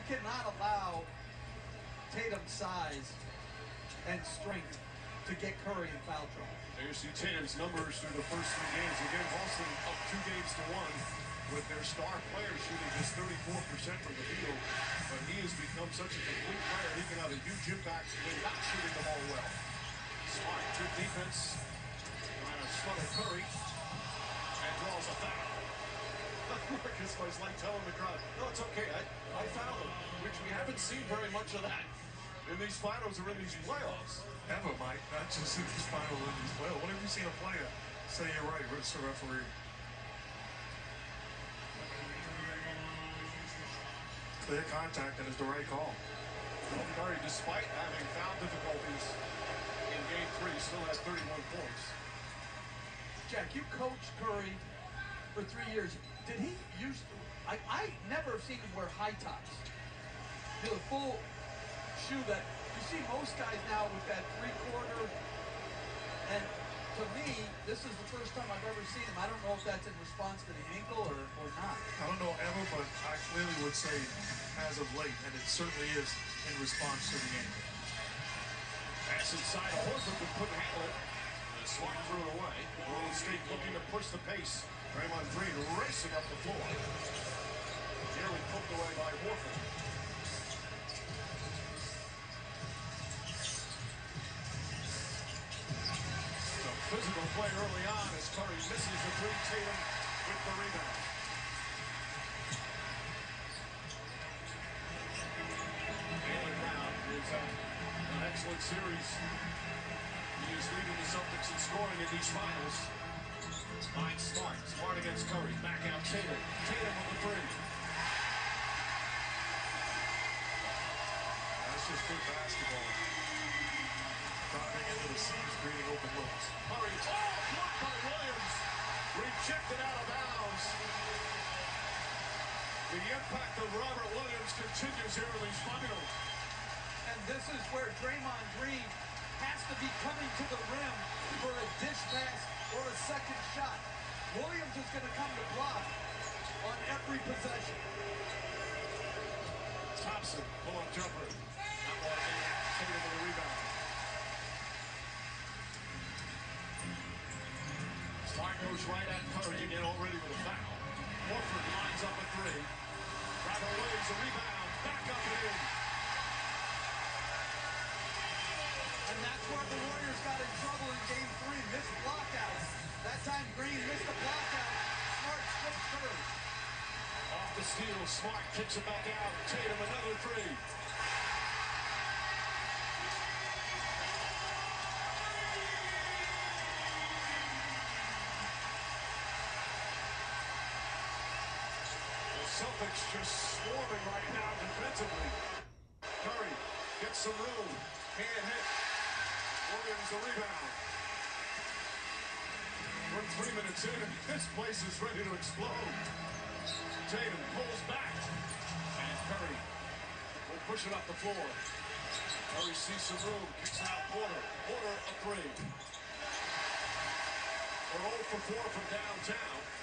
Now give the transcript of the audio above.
cannot allow Tatum's size and strength to get Curry in foul trouble. There you see Tatum's numbers through the first 3 games. Again, Boston up 2 games to 1 with their star player shooting just 34% from the field. But he has become such a complete player. He can have a huge impact when not shooting the ball well. Smart, good defense. Trying to smother Curry. And draws a foul. Marcus was like telling the crowd, no, it's okay, I fouled him. Which we haven't seen very much of that in these finals or in these playoffs. Ever, Mike, not just in these finals or in these playoffs. When have you seen a player say you're right, Mr. Referee? Clear contact, and it's the right call. Well, Curry, despite having foul difficulties in Game 3, still has 31 points. Jack, you coached Curry for 3 years. Did he used to? I never have seen him wear high tops. You know, the full shoe that you see most guys now with that 3/4. And to me, this is the first time I've ever seen him. I don't know if that's in response to the ankle or not. I don't know ever, but I clearly would say as of late, and it certainly is in response to the ankle. Pass inside, Horford but couldn't handle it. The Smart threw it away. Golden State looking to push the pace. Draymond Green racing up the floor. Nearly poked away by Horford. Some physical play early on as Curry misses the three. Tatum with the rebound. Jaylen Brown is an excellent series. He is leading the Celtics in scoring in these finals. Finds Smart. Smart against Curry. Back out Tatum. Tatum with the three. That's just good basketball. Driving into the seams, creating open looks. Curry. Oh, blocked by Williams. Rejected out of bounds. The impact of Robert Williams continues here in these finals. And this is where Draymond Green has to be coming to the rim for a dish pass or a second shot. Williams is going to come to block on every possession. Thompson, pull-up jumper. That one in. Tatum with the rebound. Smart goes right at Curry again already with a foul. Horford lines up a three. Robert Williams, a rebound. Back up and in. And that's where the Warriors got in trouble in Game 3. Missed blockouts. That time Green missed a blockout. Smart slipped Curry. Off the steal, Smart kicks it back out. Tatum another three. The Celtics just swarming right now defensively. Curry gets some room. Can't hit. Williams a rebound. We're 3 minutes in and this place is ready to explode. Tatum pulls back. And Curry will push it up the floor. Curry sees some room. Kicks out Porter. Porter a three. We're 0 for 4 from downtown.